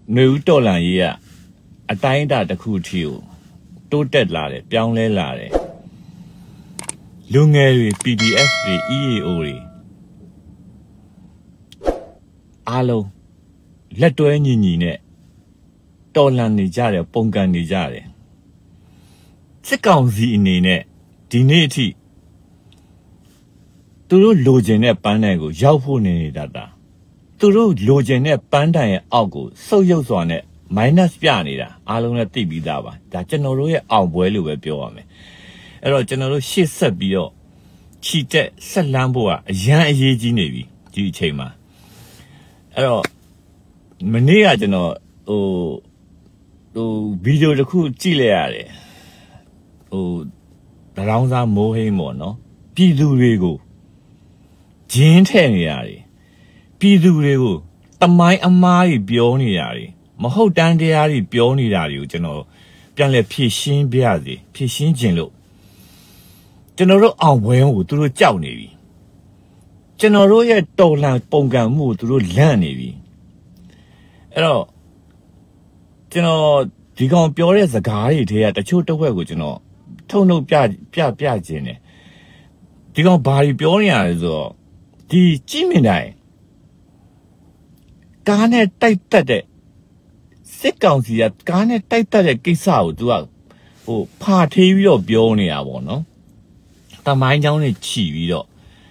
New Dolan a time that the cool to dead lad, young lad. Lungary PDF the EAORI. Allo, let to any nine. Dolan Nijare, Pongan Nijare. Second the nine, dinity. Turu Logene Panago, Yaupuni data. Turu Logene Panda Augo, so use on it, minus Pianida, Alona Tibidava, that general outwell with Piome. A general she said bio. Cheated, said Lamboa, a young age navy, G. Chama. Mania, you know, video the cool Chile. Oh, the rounds are more no? Pidu Rego. Jane Teniari. Pidu Rego. The my amari bioniari. Maho dandiari bioniari, you know. Pianle Pishin Biazi, Pishin Jinlo. General Away to the Chow Navy. General Dolan Pongan moved to the land navy. Hello. General, the gun pure as a guy here at the Chuta Wego, you know. Tono Piagine. The gun body Bionia is all. The Jimmy. Garnet type that. Seconds yet, Garnet type that gets out to a party of Bionia, no? The mind only chivido.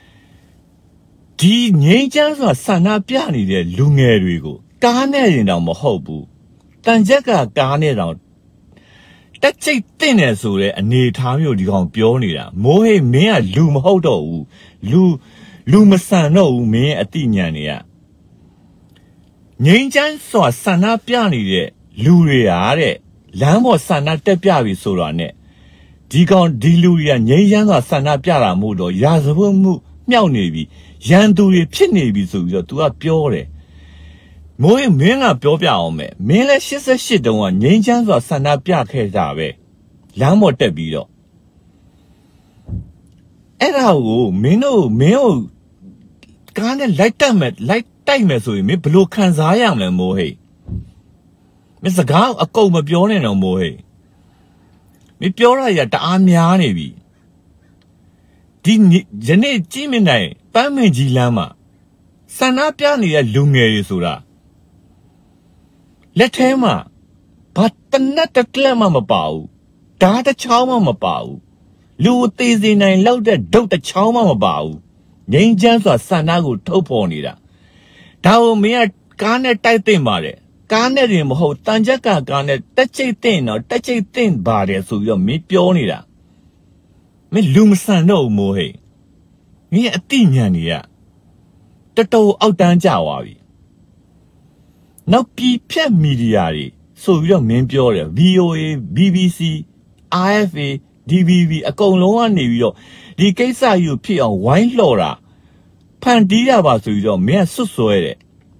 The Nagans or Sana Piani de Lungerigo. Garnet in our hobu. Tanjaka garnet out. That's a thinner so a near time you become Bionia. Mohe mea loom hodo. Lumasano me a tinia. Nagans saw Sana Piani de Luriare. Lambo Sana Tepiavi Surane. Digon Diluria, Nayan Sana Piara Mudo, Yazamu, Meow Navy, Yanduri, Pin Navy, so you to a pure. Moe Mena Piome, Mela she's a shit on Nayan or Sana Piaca, Lamo Tebido. Erao, Meno, can't light time so me blue cans I am a mohe. Mr. Gal, a coma pione no mohe. Me pure at the Amiani. Didn't Janet Jimmy, Pamiji Lama. Sana Piani at Lungeri Sura. Let him, but the net a clamor bow. Data chowma bow. Lu Tizi nine loaded dote chowma bow. Dangers or Sanago toponida. Tao mere carnet type mare. Garnet him ho Tanjaka garnet, touch a thin or touch a thin body so your me pionida. Me lumsan no mohe. Me a tinyania. Tato out Danjawavi. Now P.P. Mediari, so your main pure VOA, BBC, IFA, DVV, a colon New York. The case are you P on wine Laura. Pandira was your mere susoere.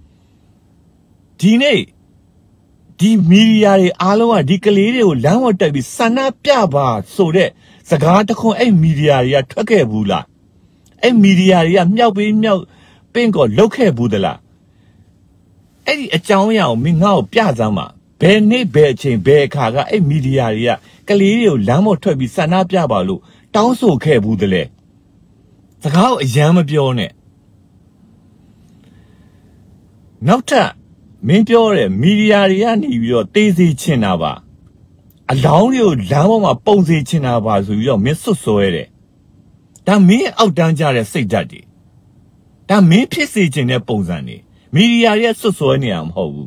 Dine. The media aloa declared Lama to be Sana Piaba, so that Sagataco a media trucker bula. A media meow bingo local budala. Eddie a chow ming out piazama. Penny bear chain bear carga a media Galileo Lamo to be Sana Piabalu, down so care budale. Sagao a yama bione. Nota. Meteor media ni your daisy chinaba. Allow you Lama posy chinaba to your miss so. That me out danger say daddy. That me pissage in a posani. Media so niam ho.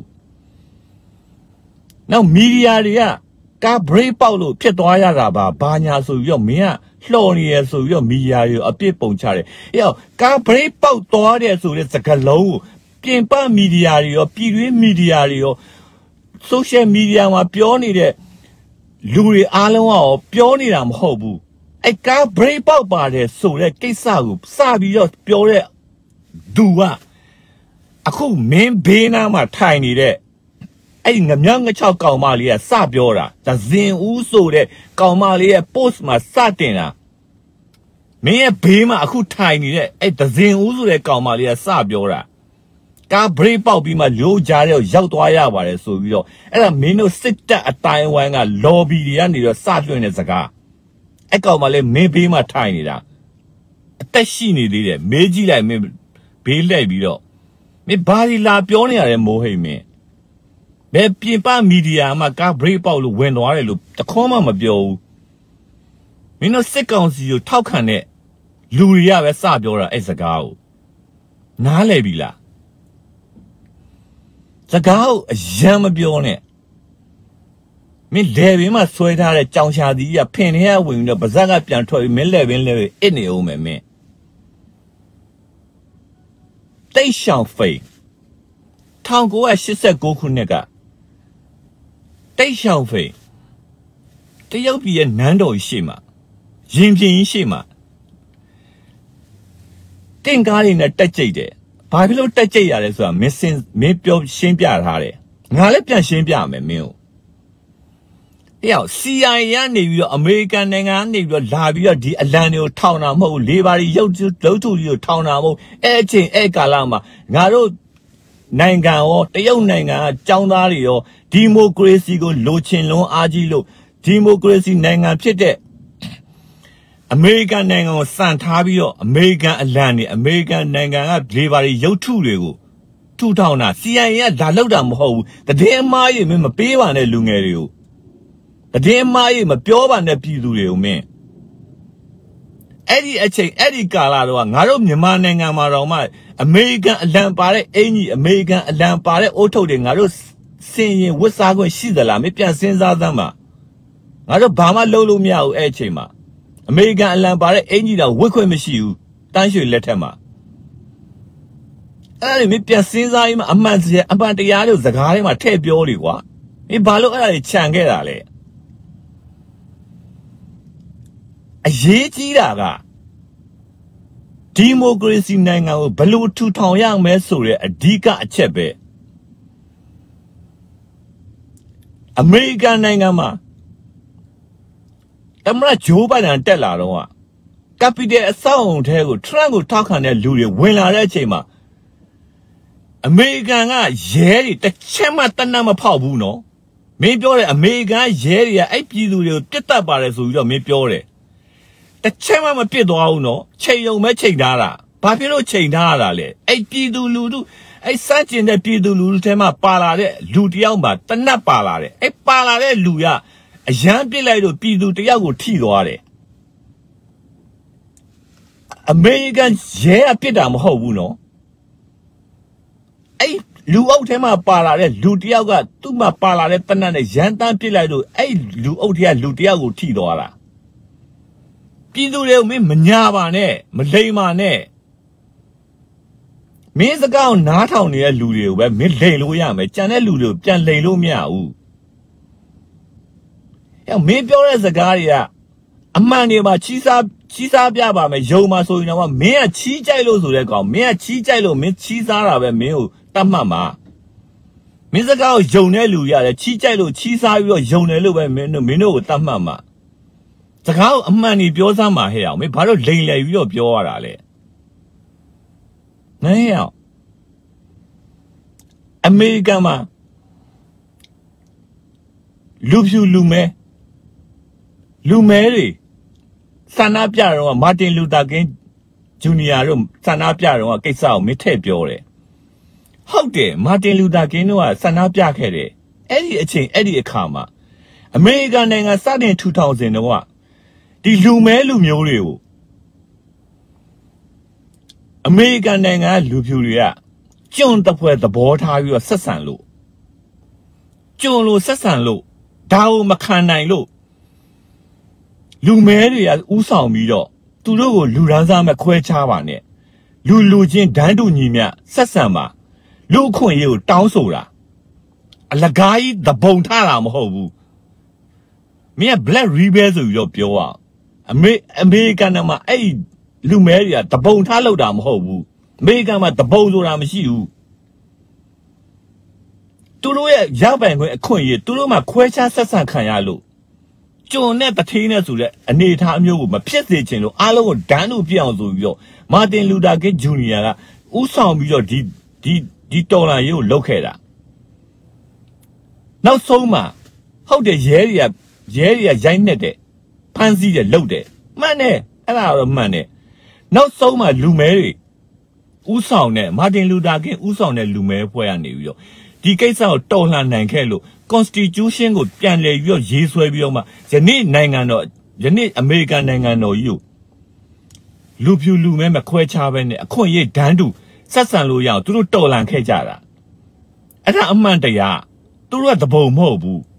Now media ka brave Paulo Pietoya raba, banya so your mea, Flornia so your media a people chare. Yo, ka brave Pautoria so it's a calo. Pimpa media or period media or social media ma pioni de Louis Alloa or pioni am hobu. I can't break out by the so that Kesaub, Sabi pure dua. A cool main bena ma tiny there. I think a young child Calmalia Sabiora, the Zin Uso de Calmalia postma satina. May a bema a cool tiny there at the Zin Uso de Calmalia Sabiora. ကား break ပေါက်ပြီးမှလိုကြားတဲ့ရောက်သွားရပါတယ်ဆိုပြီးတော့အဲ့ဒါမင်းတို့စစ်တပ်အတိုင်းဝိုင်းက lobby တွေကနေတော့စလွှင့်တဲ့စကားအဲ့ကောင်မှလည်းမင်းဘေးမှာထိုင်နေတာအသက်ရှိနေသေးတယ်မေးကြည့်လိုက်မင်းဘေးလိုက်ပြီးတော့မင်းဘာဒီလာပြောနေရတယ်မိုးဟိတ်မင်းဘယ်ပြင်ပမီဒီယာမှာကား break ပေါက်လို့ဝင်သွားတယ်လို့တခေါမှမပြောဘူးမင်းတို့စစ်ကောင်စီကိုထောက်ခံတဲ့လူတွေကပဲစပြောတာအဲ့စကားကိုနားလည်ပြီလားစကားကိုအယံမပြောနဲ့မင်းလေဘင်းမှာဆွဲထားတဲ့ကြောင်ရှာသီးကဖင်ထဲကဝင်ပြီးတော့ပါဇက်ကပြန်ထွက်ပြီးမင်းလေဘင်းလေအစ်နေအောင်မယ်မင်းတိတ်ရှောင်ဖိန်1989ခုနှစ်ကတိတ်ရှောင်ဖိန်တရုတ်ပြည်ရဲ့နန်းတော်ရှိမှာရင်ပြင်းရှိမှာတင်ကားတွေနဲ့တက်ကြိတ်တယ်ဘာဖြစ်လို့တက်ကြိတ်ရတယ်ဆိုတာမင်းပြောရှင်းပြထားတယ်ငါလည်းပြန်ရှင်းပြမယ်မင်းကိုတရား CIA ကနေပြီးတော့အမေရိကန်နိုင်ငံကနေပြီးတော့လာပြီးတော့ဒီအလံတွေကိုထောင်တာမဟုတ်လေဘာတွေရုပ်လုံးထုတွေကိုထောင်တာမဟုတ်အဲ့အချိန်အဲ့ကာလမှာငါတို့နိုင်ငံရောတရုတ်နိုင်ငံကចောင်းသားတွေရောဒီမိုကရေစီကိုလိုချင်လွန်းအားကြီးလို့ဒီမိုကရေစီနိုင်ငံဖြစ်တဲ့အမေရိကန်နိုင်ငံကိုစံထားပြီးတော့အမေရိကန်အလံတွေအမေရိကန်နိုင်ငံကလေဘာတွေရုပ်ထုတွေကိုထူထောင်တာ CIA ကဒါလောက်တာမဟုတ်ဘူးတည်င်းမားကြီးမင်းမပေးပါနဲ့လူငယ်တွေကိုတည်င်းမားကြီးမပြောပါနဲ့ပြည်သူတွေကိုမင်းအဲ့ဒီအချိန်အဲ့ဒီကာလတော့ငါတို့မြန်မာနိုင်ငံမှာတော့မှအမေရိကန်အလံပါတဲ့အင်ကြီးအမေရိကန်အလံပါတဲ့အိုးထုတ်တွေငါတို့စင်ရင်ဝတ်စားခွင့်ရှိသလားမပြန်စဉ်းစားသမ်းပါငါတို့ဘာမှလုပ်လို့မရဘူးအဲ့အချိန်မှာအမေရိကန်အလံပါတဲ့အင်ကြီးတော့ဝတ်ခွင့်မရှိဘူးတန်းရွှေလက်ထက်မှာအဲ့ဒါမပြန်စဉ်းစားရင်အမှန်တရားလို့စကားထဲမှာထည့်ပြောလေကွာမင်းဘာလို့အဲ့ဒါတွေခြံခဲ့တာလဲအရေးကြီးတာကဒီမိုကရေစီနိုင်ငံကိုဘယ်လိုထူထောင်ရမလဲဆိုတဲ့အဓိကအချက်ပဲအမေရိကန်နိုင်ငံမှာတမရဂျိုးဘိုင်ဒန်တက်လာတော့ကပီတယ်အဆောက်အုံထဲကိုထရန့်ကိုထောက်ခံတဲ့လူတွေဝင်လာတဲ့အချိန်မှာအမေရိကန်ကရဲတွေတစ်ချက်မှတနတ်မဖောက်ဘူးနော်မင်းပြောတယ်အမေရိကန်ရဲတွေကအဲ့ပြည်သူတွေကိုပြစ်တတ်ပါတယ်ဆိုပြီးတော့မင်းပြောတယ်တစ်ချက်မှမပြစ်သွားဘူးနော်ချိန်ုံပဲချိန်ထားတာဘာဖြစ်လို့ချိန်ထားရတာလဲအဲ့ပြည်သူလူထုအဲ့စန့်ကျင်တဲ့ပြည်သူလူထုထဲမှာပါလာတဲ့လူတယောက်မှာတနတ်ပါလာတယ်အဲ့ပါလာတဲ့လူကအရန်ပြစ်လိုက်လို့ပြည်သူတယောက်ကိုထိသွားတယ်အမေရိကန်ရဲအပြစ်တာမဟုတ်ဘူးနော်အဲ့လူအုပ်ထဲမှာပါလာတဲ့လူတယောက်ကသူ့မှာပါလာတဲ့တနတ်နဲ့ရန်တန်းပြစ်လိုက်လို့အဲ့လူအုပ်ထဲကလူတယောက်ကိုထိသွားတာပြည်သူတွေကိုမင်းမညာပါနဲ့မလိမ်ပါနဲ့မင်းစကားကိုနားထောင်နေတဲ့လူတွေကိုပဲမင်းလိမ်လို့ရမယ်ကြံတဲ့လူတွေကိုပြန်လိမ်လို့မရဘူးအဲ့မင်းပြောတဲ့စကားတွေကအမှန်တွေမှာချီးစားပြပါမယ်ယုံမှာဆိုရင်တော့မင်းကချီးကြိုက်လို့ဆိုတဲ့ကောင်မင်းကချီးကြိုက်လို့မင်းချီးစားတာပဲမင်းကိုတတ်မှတ်မှာမင်းစကားကိုယုံတဲ့လူရတယ်ချီးကြိုက်လို့ချီးစားပြီးတော့ယုံတယ်လို့ပဲမင်းတို့ကိုတတ်မှတ်မှာစကားကိုအမှန်ကြီးပြောစမ်းပါဟဲ့အောင်မင်းဘာလို့လိမ်လည်ပြီးတော့ပြောရတာလဲနိုင်အောင်အမေရိကန်မှာလူဖြူလူမဲတွေဆန္ဒပြတော့မာတင်လူသာကင်းဂျူနီယာတို့ဆန္ဒပြတော့ကိစ္စကိုမင်းထည့်ပြောတယ်ဟုတ်တယ်မာတင်လူသာကင်းတို့ကဆန္ဒပြခဲ့တယ်အဲ့ဒီအချိန်အဲ့ဒီအခါမှာအမေရိကန်နိုင်ငံစတင်ထူထောင်စဉ်တော့ဒီလူမဲလူမျိုးတွေကိုအမေရိကန်နိုင်ငံလူဖြူတွေကကျွန်းတပွဲသဘောထားပြီးတော့ဆက်ဆံလို့ကျွန်းလို့ဆက်ဆံလို့ဒါကိုမခံနိုင်လို့လူမဲတွေကဥဆောင်ပြီးတော့သူတို့ကိုလူရန်စားမဲ့ခွဲခြားပါနဲ့လူချင်းဒန်းတူညီမြဆက်ဆံပါလူအခွင့်အရေးကိုတောင်းဆိုတာအလကားကြီးသဘုံထတာမဟုတ်ဘူးမင်းက black rebel ဆိုပြီးတော့ပြောအောင်အမေရိကန်မှာအဲ့လူမဲတွေကတပုံထားလောက်တာမဟုတ်ဘူးအမေရိကန်မှာတပုံဆိုတာမရှိဘူးသူတို့ရဲ့ရပိုင်ခွင့်အခွင့်အရေးသူတို့မှာခွဲခြားဆက်ဆံခံရလို့ကျွန်နဲ့တထေးနဲ့ဆိုတဲ့အနေအထားအမျိုးကိုမဖြစ်စေချင်လို့အားလုံးကိုဒန်းတို့ပြအောင်ဆိုပြီးတော့မာတင်လူသာကင်းဂျူနီယာကဥဆောင်ပြီးတော့ဒီဒီတော်လာရုပ်လောက်ခဲ့တာနောက်ဆုံးမှာဟုတ်တယ်ရဲတွေကရိုက်နေတဲ့ဖမ်းဆီးတယ်လှုပ်တယ်မှန်တယ်အဲ့ဒါတော့မှန်တယ်နောက်ဆုံးမှာလူမဲတွေဥဆောင်တဲ့မာတင်လူတာကင်းဥဆောင်တဲ့လူမဲဖွဲ့ရနေပြီးတော့ဒီကိစ္စကိုတော်လှန်နိုင်ခဲ့လို့ constitution ကိုပြန်လည်ပြီးတော့ရေးဆွဲပြီးတော့မှယနေ့နိုင်ငံတော်ယနေ့အမေရိကန်နိုင်ငံတော်ကြီးကိုလူဖြူလူမဲမခွဲခြားပဲနဲ့အခွင့်အရေးဒန်းတူဆက်ဆံလို့ရအောင်သူတို့တော်လှန်ခဲ့ကြတာအဲ့ဒါအမှန်တရားသူတို့ကတပုံမဟုတ်ဘူး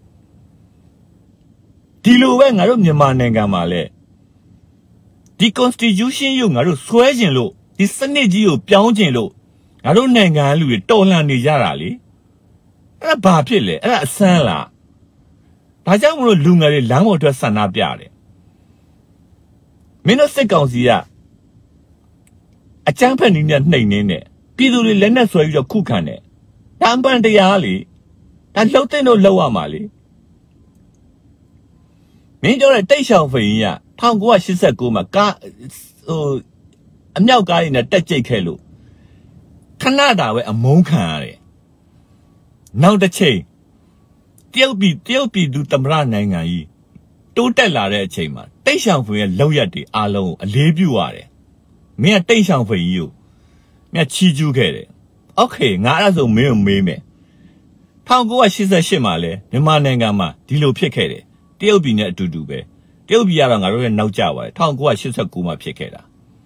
ဒီလိုပဲငါတို့မြန်မာနိုင်ငံမှာလဲဒီ constitution ကိုငါတို့ဆွဲကျင်လို့ဒီစနစ်ကြီးကိုပြောင်းကျင်လို့ငါတို့နိုင်ငံလူတွေတော်လှန်နေကြတာလေအဲ့ဒါဘာဖြစ်လဲအဲ့ဒါအဆန်းလားဒါကြောင့်မလို့လူငယ်တွေလမ်းပေါ်ထွက်ဆန္ဒပြတယ်မင်းတို့စစ်ကောင်စီကအကြမ်းဖက်နည်းနဲ့နှိမ်နေတယ်ပြည်သူတွေလက်နက်ဆွဲပြီးတော့ခုခံတယ်တန်ပန်တရားလေဒါလှုပ်တဲ့တို့လှုပ်ရမှာလေမင်းတို့ရဲ့တိတ်ရှောင်ဖိန်ကြီးက1989မှာကားအမြောက်ကားတွေနဲ့တက်ကြိတ်ခဲ့လို့ခဏတာပဲအမုန်းခံရတယ်နောက်တစ်ချိန်တရုတ်ပြည်သူသမ္မတနိုင်ငံကြီးတိုးတက်လာတဲ့အချိန်မှာတိတ်ရှောင်ဖိန်ရဲ့လောက်ရက်တွေအားလုံးကိုအလေးပြုရတယ်မင်းကတိတ်ရှောင်ဖိန်ကြီးကိုမင်းချီးကျူးခဲ့တယ်โอเคငါအဲ့ဒါဆိုမင်းကိုမေးမယ်1988မှာလဲမြန်မာနိုင်ငံမှာဒီလိုဖြစ်ခဲ့တယ်တရုတ်ပြည်နဲ့အတူတူပဲတရုတ်ပြည်ကတော့ငါတို့ရဲ့နောက်ကျပါတယ်1989မှာဖြစ်ခဲ့တာ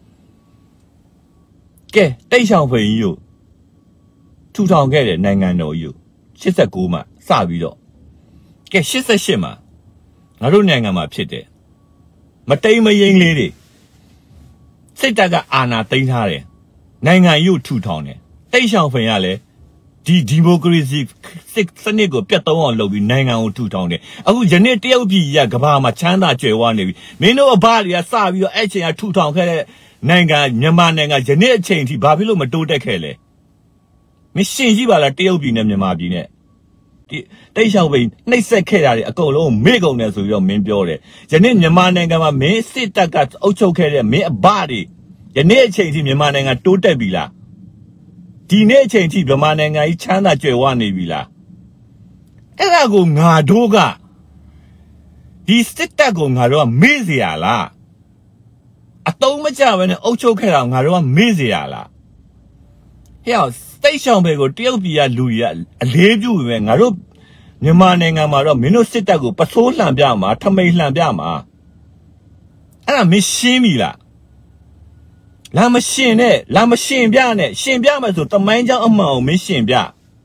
ကဲတိတ်ရှောင်ဖိန်ကြီးကိုထူထောင်ခဲ့တဲ့နိုင်ငံတော်ကြီးကို89မှာစပြီးတော့ကဲ88မှာငါတို့နိုင်ငံမှာဖြစ်တယ်မတိမ်မယိမ်းလေးတွေစိတ်တက်ကအာဏာသိမ်းထားတယ်နိုင်ငံကြီးကိုထူထောင်တယ်တိတ်ရှောင်ဖိန်ကလည်းဒီမိုကရေစီစနစ်ကိုပြတ်သုံးအောင်လုပ်ပြီးနိုင်ငံကိုထူထောင်တယ်အခုယနေ့တရုတ်ပြည်ကကမ္ဘာမှာချမ်းသာကြွယ်ဝနေပြီမင်းတို့အဘတွေကစပြီးတော့အဲ့ချိန်ကထူထောင်ခဲ့တဲ့နိုင်ငံမြန်မာနိုင်ငံယနေ့အချိန်ထိဘာဖြစ်လို့မတိုးတက်ခဲ့လဲမရှင်းရှိပါလားတရုတ်ပြည်နဲ့မြန်မာပြည်နဲ့ဒီတိတ်ရှောင်ဖိန်နှိပ်စက်ခဲ့တာတွေအကုန်လုံးမေ့ကုန်တယ်ဆိုပြီးတော့မင်းပြောတယ်ယနေ့မြန်မာနိုင်ငံမှာမင်းစစ်တပ်ကအုပ်ချုပ်ခဲ့တဲ့မင်းအဘတွေယနေ့အချိန်ထိမြန်မာနိုင်ငံတိုးတက်ပြီလားဒီနေ့အချိန်ထိမြန်မာနိုင်ငံကြီးချမ်းသာကြွယ်ဝနေပြီလားအဲ့ဒါကိုငါတို့ကဒီစစ်တပ်ကိုငါတို့ကမေ့เสียရလားအတုံးမကြဘဲနဲ့အုပ်ချုပ်ခဲ့တာငါတို့ကမေ့เสียရလားဟဲ့တိတ်ရှောင်ပဲကိုတရုတ်ပြည်ကလူကြီးကအလေးပြုပဲငါတို့မြန်မာနိုင်ငံမှာတော့မင်းတို့စစ်တပ်ကိုပစိုးလှန်ပြမှာထမိန်လှန်ပြမှာအဲ့ဒါမင်းရှင်းပြီလားလာမရှင်နဲ့လာမရှင်ပြနဲ့ရှင်ပြမယ်ဆိုတမိုင်းเจ้าအမှန်ကိုမင်းရှင်ပြ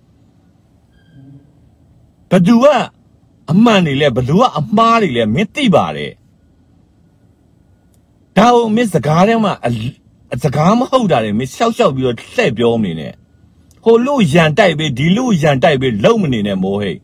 ဘသူကအမှန်နေလဲဘသူကအမှားနေလဲမင်းသိပါတယ်ဒါကိုမင်းစကားထဲမှာစကားမဟုတ်တာလေမင်းရှောက်ပြီးတော့လှည့်ပြောနေနဲ့ဟိုလူရန်တိုက်ပဲဒီလူရန်တိုက်ပဲလုံမနေနဲ့မိုးဟိတ်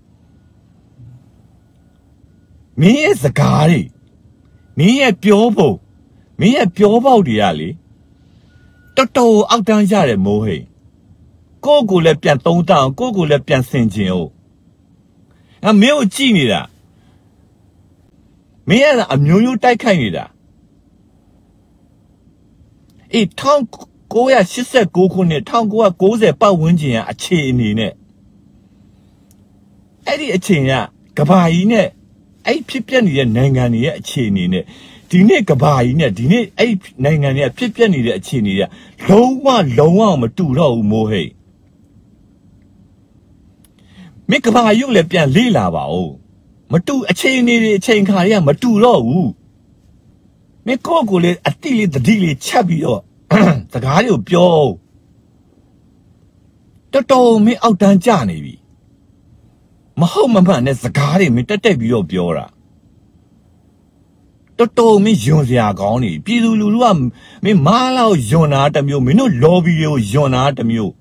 မင်းရဲ့စကားတွေမင်းရဲ့ပြောဖို့မင်းရဲ့ပြောပေါက်တွေကလေတော်တော်အောက်တန်းရတယ်မိုးဟိတ်ကိုယ့်ကိုလည်းပြန်သုံးတောင်းကိုယ့်ကိုလည်းပြန်ဆင်ခြင်ဟုတ်မင်းကိုကြည့်နေတာမင်းကအမျိုးမျိုးတိုက်ခိုက်နေတာအေး1989ခုနှစ်1990ပတ်ဝန်းကျင်ကအခြေအနေနဲ့အဲ့ဒီအချိန်ကကဘာကြီးနဲ့အဲ့ဖြစ်ပြနေတဲ့နိုင်ငံတွေရဲ့အခြေအနေနဲ့ဒီနေ့ကဘာကြီးနဲ့ဒီနေ့အဲ့နိုင်ငံတွေကဖြစ်ပြနေတဲ့အခြေအနေတွေကလုံးဝမတူတော့ဘူးမိုးဟိတ်မိကဘာရုပ်လည်းပြန်လေ့လာပါဦးမတူအခြေအနေတွေအချိန်ခါတွေကမတူတော့ဘူးမိကိုလေအတိလေးတတိလေးချက်ပြီးတော့စကားတွေကိုပြောတော်မင်းအောက်တန်းကြနေပြီမဟုတ်မမှန်နဲ့စကားတွေမင်းတက်ပြီးတော့ပြောတာတော်မင်းယွန်စရာကောင်းနေပြည်သူလူထုကမင်းမားလောက်ယွန်တာတမျိုးမင်းတို့ lobby တွေကိုယွန်တာတမျိုး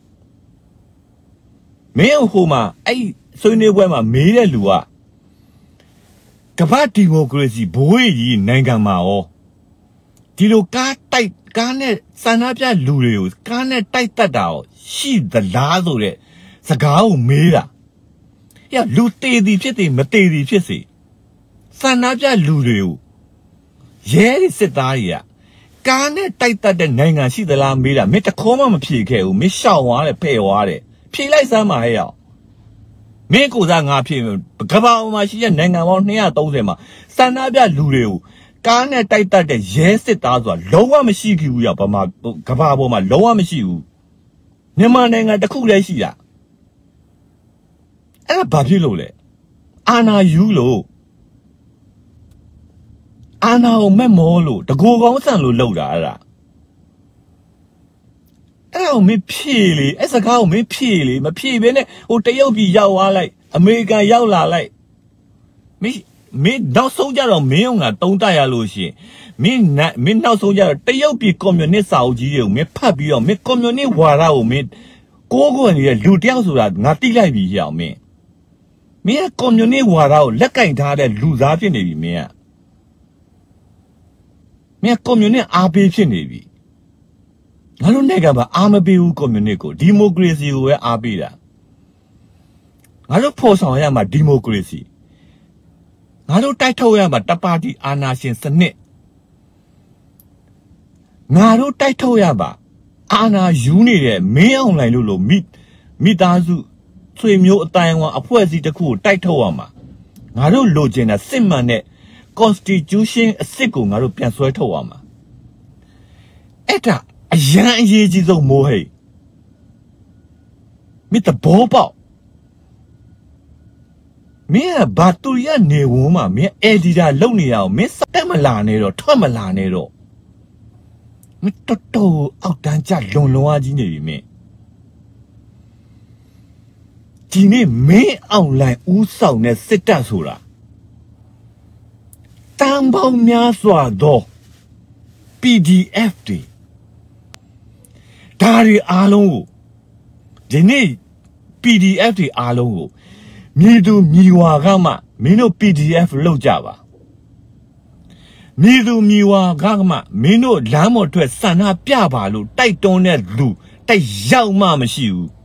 မင်းဟိုမှာအဲ့ဆွေးနွေးပွဲမှာမေးတဲ့လူကကမ္ဘာဒီမိုကရေစီဘိုးကြီးနိုင်ငံမှာရောဒီလိုကားနဲ့စန္ဒပြလူတွေကိုကားနဲ့တိုက်တတ်တာရောရှိသလားဆိုတဲ့စကားကိုမေးတာလူတေသည်ဖြစ်တယ်မတေသည်ဖြစ်စေစန္ဒပြလူတွေကိုရဲစစ်သားတွေကကားနဲ့တိုက်တတ်တဲ့နိုင်ငံရှိသလားမေးတာမင်းတခေါမှမဖြေခဲ့ဘူးမင်းရှောင်သွားတယ်ဖဲ့သွားတယ်ဖြေလိုက်စမ်းပါဟဲ့ရောက်မင်းကိုစားငါဖြေကဘာမှာရှိတဲ့နိုင်ငံပေါင်း230မှာစန္ဒပြလူတွေကိုကားနဲ့တိုက်တတ်တဲ့ရဲစစ်သားဆိုတာလုံးဝမရှိဘူးရဗမာကဘာပေါ်မှာလုံးဝမရှိဘူးမြန်မာနိုင်ငံတစ်ခုတည်းရှိတာအဲ့ဒါဘာဖြစ်လို့လဲအာနာယူလို့အာနာကိုမဲ့မောလို့တကူကောင်းဆန်လို့လောက်တာအဲ့ဒါကိုမဖြေလေအဲ့စကားကိုမဖြေလေမဖြေဘဲနဲ့ဟိုတရုတ်ပြည်ရောက်သွားလိုက်အမေရိကန်ရောက်လာလိုက်မင်းနောက်ဆုံးကြတော့မင်းကတုံးတရလို့ရှိရင်မင်းနောက်ဆုံးကြတော့တရုတ်ပြည်ကွန်မြူနစ်စာအုပ်ကြီးတွေကိုမင်းဖတ်ပြီးတော့မင်းကွန်မြူနစ်ဝါဒကိုမင်းကိုးကွယ်နေတဲ့လူတယောက်ဆိုတာငါတိလိုက်ပြီဟောင်မင်းကကွန်မြူနစ်ဝါဒကိုလက်ကင်ထားတဲ့လူသားဖြစ်နေပြီမင်းကကွန်မြူနစ်အားပေးဖြစ်နေပြီငါတို့နိုင်ငံမှာအားမပေးဘူးကွန်မြူနစ်ကိုဒီမိုကရေစီကိုပဲအားပေးတာငါတို့ဖော်ဆောင်ရမှာဒီမိုကရေစီငါတို့တိုက်ထုတ်ရမှာတပါတီအာဏာရှင်စနစ်ငါတို့တိုက်ထုတ်ရမှာအာဏာယူနေတဲ့မင်းအောင်လှိုင်လို့မိသားစုဆွေမျိုးအတိုင်းအဝါအဖွဲ့အစည်းတစ်ခုကိုတိုက်ထုတ်ရမှာငါတို့လိုချင်တဲ့စစ်မှန်တဲ့ constitution အစစ်ကိုငါတို့ပြန်ဆွဲထုတ်ရမှာအဲ့ဒါအရန်အရေးကြီးဆုံးမိုးဟိတ်မိတဘောပေါက်မင်းကဘာတူရနေဝန်းမှာမင်းအဒီတာလုံနေရအောင်မင်းစက်မလာနေတော့ထွက်မလာနေတော့မင်းတော်အောက်တန်းကြလွန်အားကြီးနေပြီမင်းဒီနေ့မင်းအောင်လိုင်းဦးဆောင်တဲ့စစ်တပ်ဆိုတာတန်ပေါင်းများစွာသော PDF တွေဒါတွေအားလုံးကိုဒီနေ့ PDF တွေအားလုံးကိုမြည်သူမြည်ဝါကမှမင်းတို့ PDF လောက်ကြပါမြည်သူမြည်ဝါကမှမင်းတို့လမ်းပေါ်ထွက်ဆန္ဒပြပါလို့တိုက်တွန်းတဲ့လူတိုက်ရောက်မှမရှိဘူး